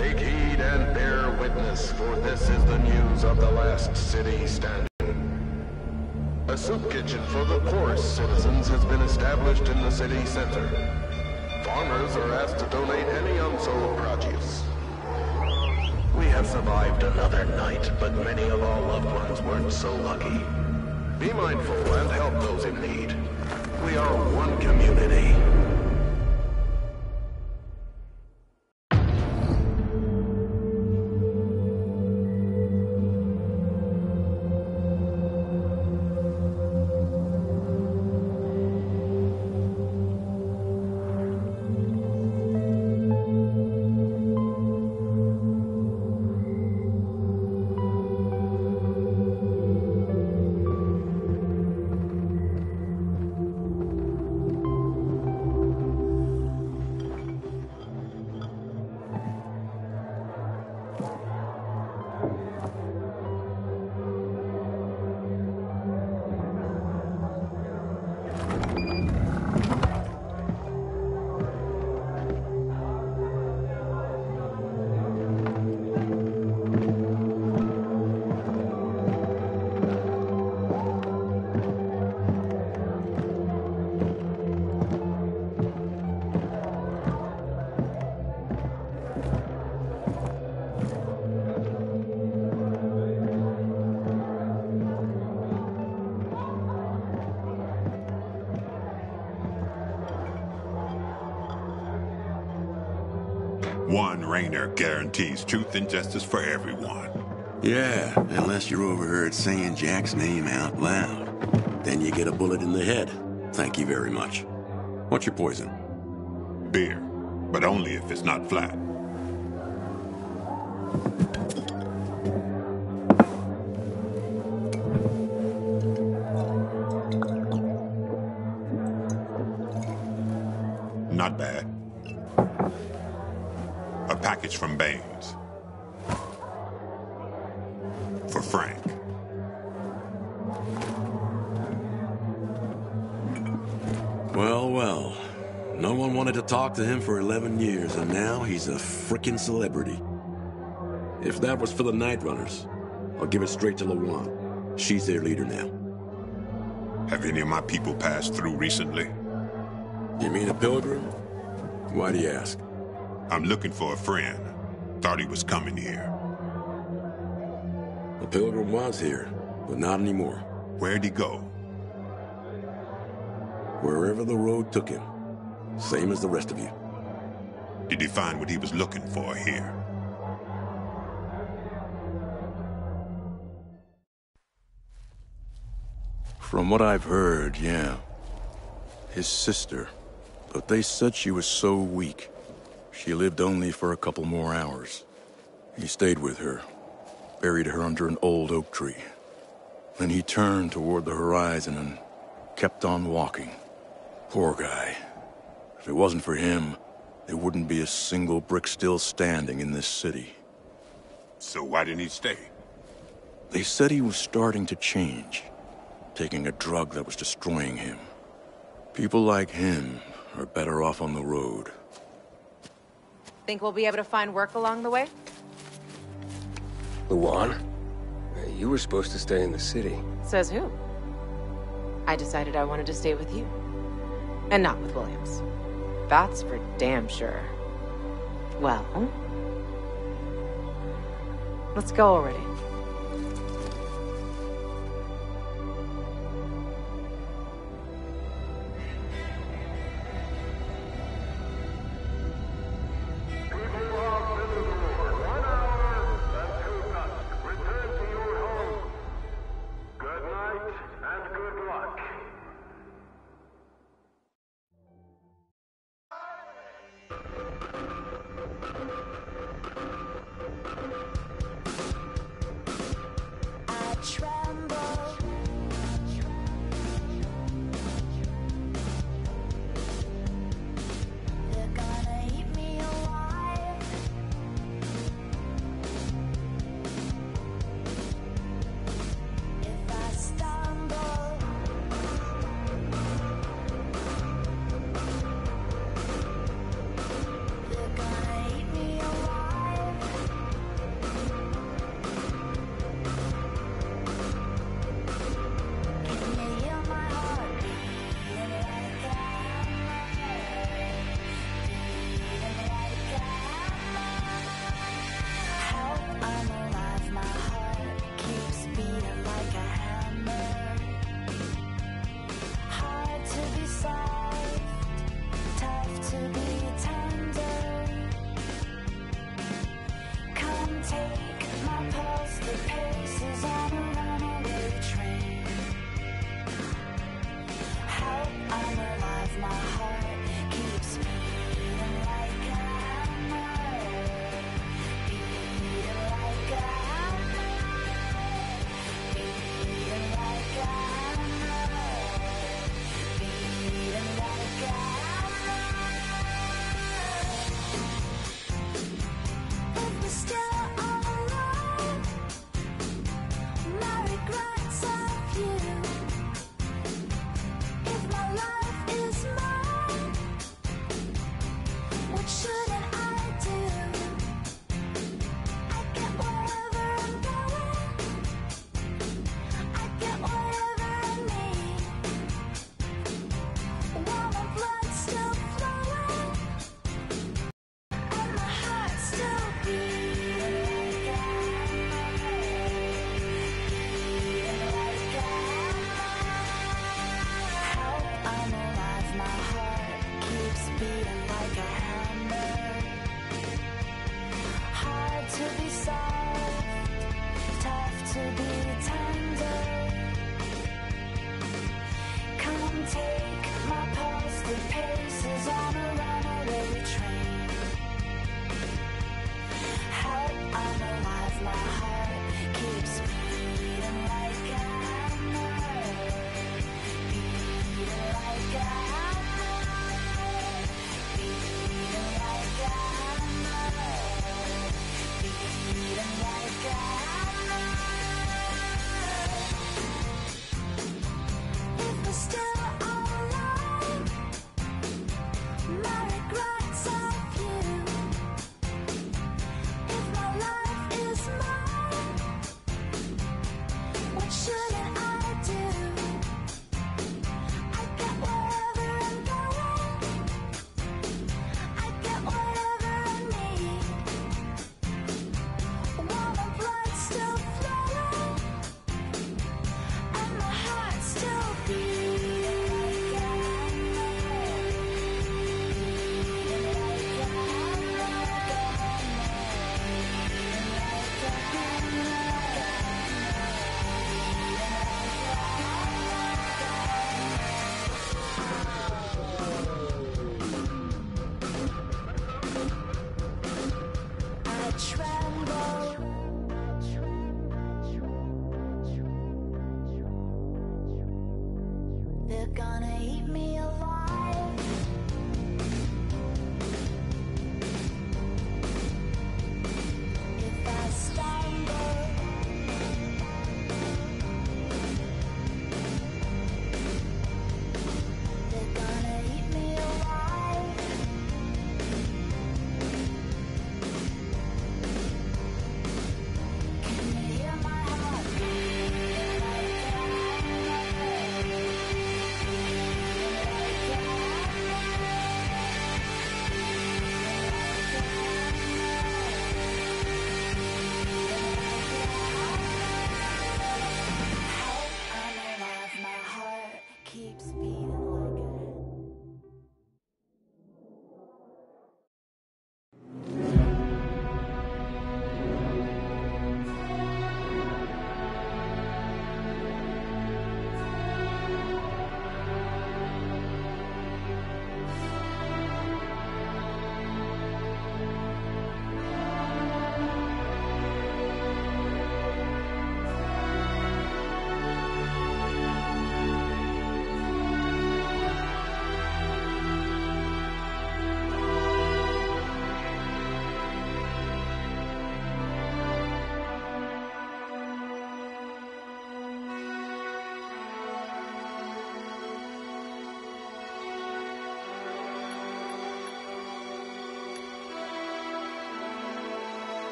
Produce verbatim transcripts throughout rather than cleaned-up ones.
Take heed and bear witness, for this is the news of the last city standing. A soup kitchen for the poorest citizens has been established in the city center. Farmers are asked to donate any unsold produce. We have survived another night, but many of our loved ones weren't so lucky. Be mindful and help those in need. We are one community. One Rainer guarantees truth and justice for everyone. Yeah, unless you're overheard saying Jack's name out loud. Then you get a bullet in the head. Thank you very much. What's your poison? Beer, but only if it's not flat. Not bad. A package from Baines. For Frank. Well, well. No one wanted to talk to him for eleven years, and now he's a frickin' celebrity. If that was for the Night Runners, I'll give it straight to Lawan. She's their leader now. Have any of my people passed through recently? You mean a pilgrim? Why do you ask? I'm looking for a friend. Thought he was coming here. The pilgrim was here, but not anymore. Where'd he go? Wherever the road took him. Same as the rest of you. Did he find what he was looking for here? From what I've heard, yeah. His sister. But they said she was so weak. She lived only for a couple more hours. He stayed with her, buried her under an old oak tree. Then he turned toward the horizon and kept on walking. Poor guy. If it wasn't for him, there wouldn't be a single brick still standing in this city. So why didn't he stay? They said he was starting to change, taking a drug that was destroying him. People like him are better off on the road. Think we'll be able to find work along the way? Lawan? You were supposed to stay in the city. Says who? I decided I wanted to stay with you. And not with Williams. That's for damn sure. Well... let's go already. to be tender. Come take my pulse, the paces on a runaway train. Help, I'm alive, my heart keeps beating like a hammer, beating like a hammer, beating like a hammer, beating like a hammer.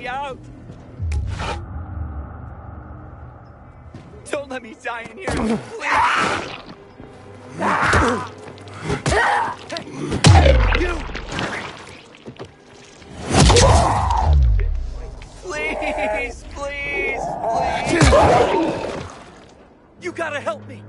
me out! Don't let me die in here, please! Hey, you! Please, please, please! You gotta help me!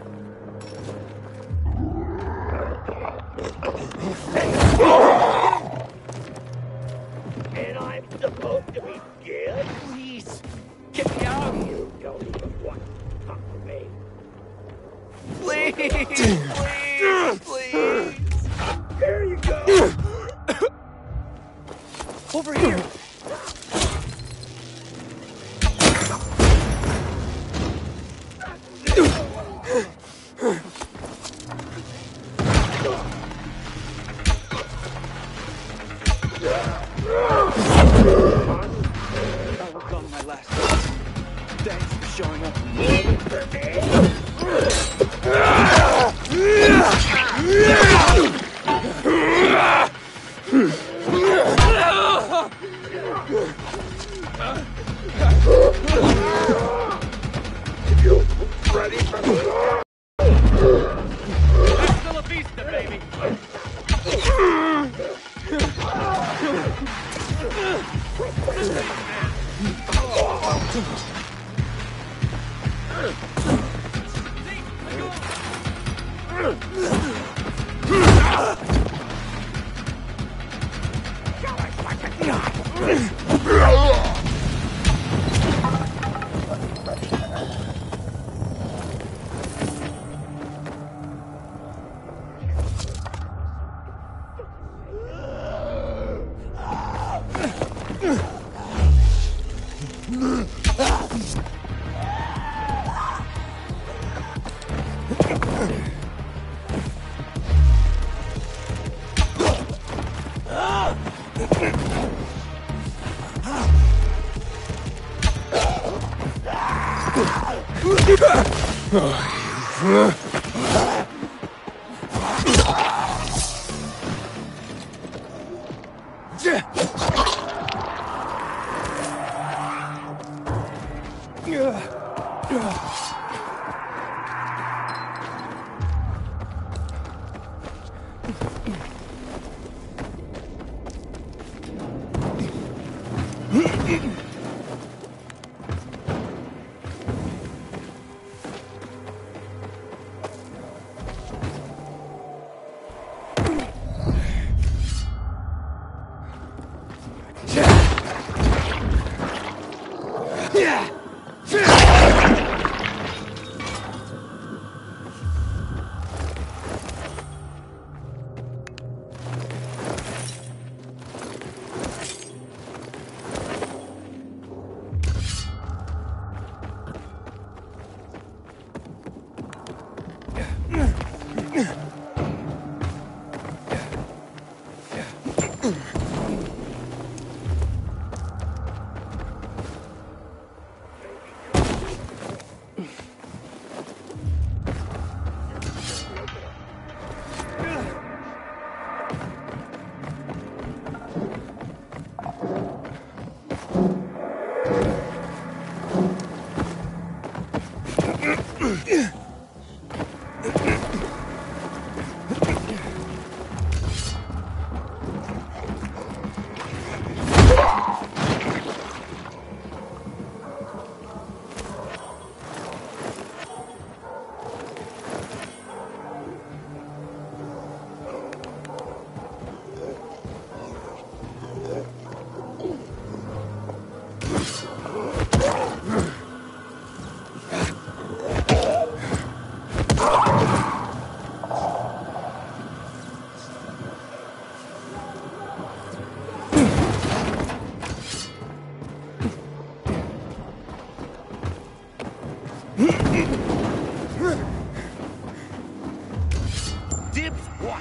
And I'm supposed to be scared? Please, get me out! You don't even want to talk to me. Please, please, please! Here you go! Over here! That was on my last chance. Thanks for showing up. You ready for me? Hasta la vista, baby! Dibs what?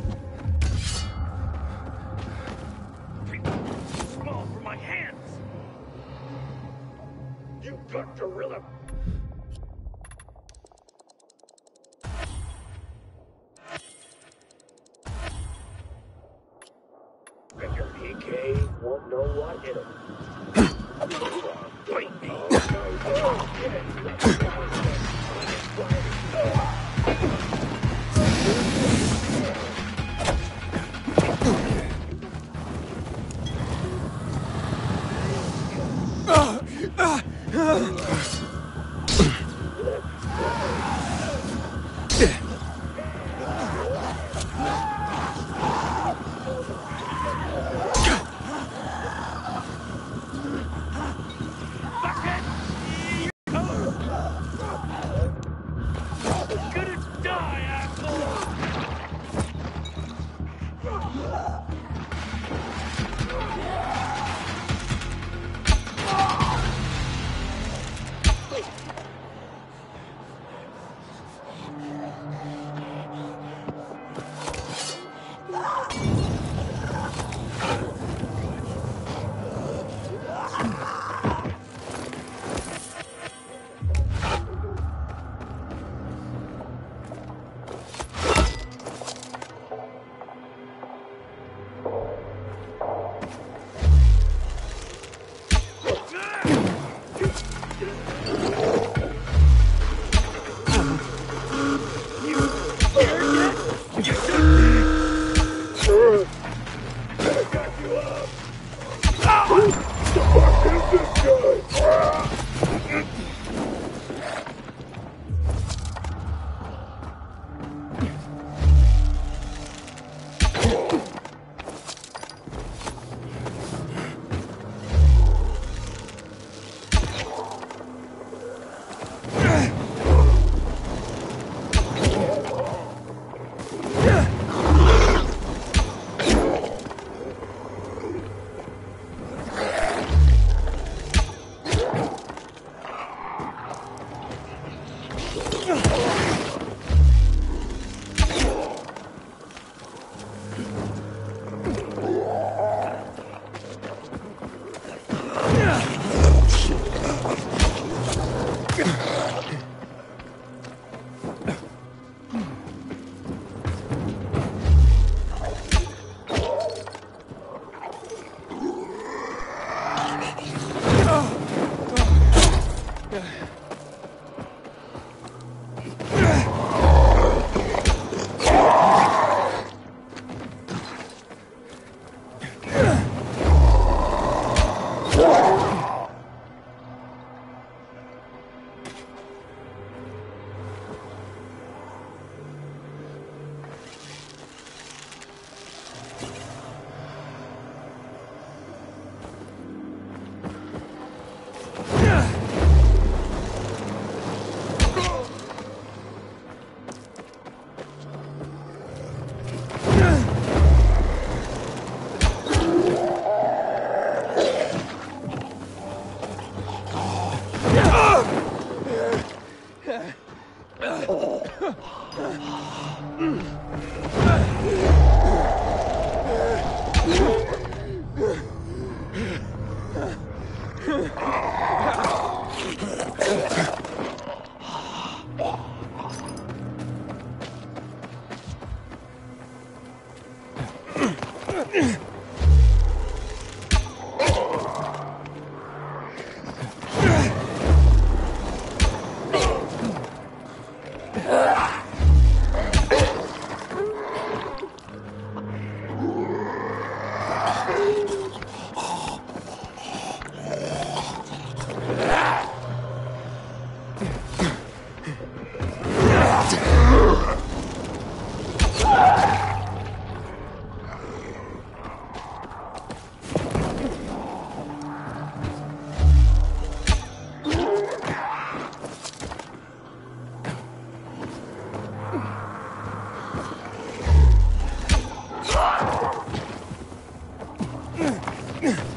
Small for my hands. Ugh!